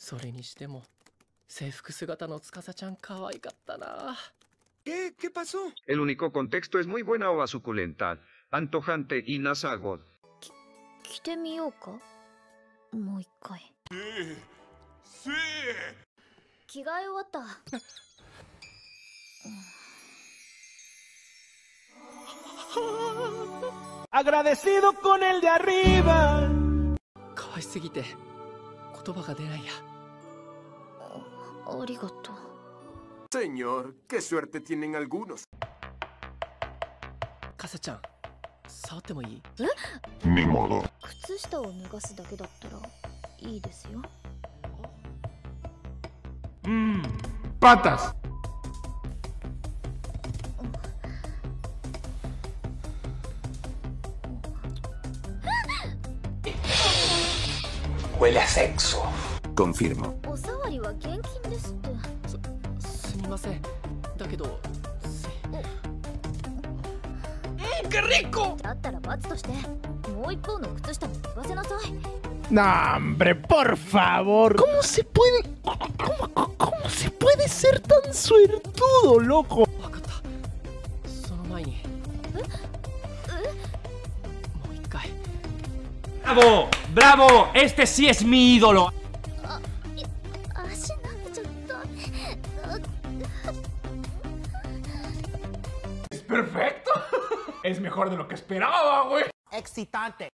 それにしても制服姿の司ちゃん可愛かったな。 ¿Qué pasó? El único contexto es muy buena ova suculenta, antojante y nasagot. 着てみようか、もう一回。着替え終わった。 Agradecido con el de arriba. 可愛すぎて言葉が出ないや。 ありがとう。 Señor, qué suerte tienen algunos. かさちゃん、触ってもいい？ Ni modo. 靴下を脱がすだけだったらいいですよ。 Patas. Huele a sexo. Confirmo. おさわりは厳禁ですって。 すみません。だけど ¡Qué rico! だったら罰としてもう一方の靴下も脱がせなさい。 No, hombre, por favor. ¿Cómo se puede ser tan suertudo, loco? わかった。その前にもう一回。 ¡Bravo! ¡Bravo! ¡Este sí es mi ídolo! 足舐めちゃった。 ¡Es perfecto! Es mejor de lo que esperaba, güey. Excitante.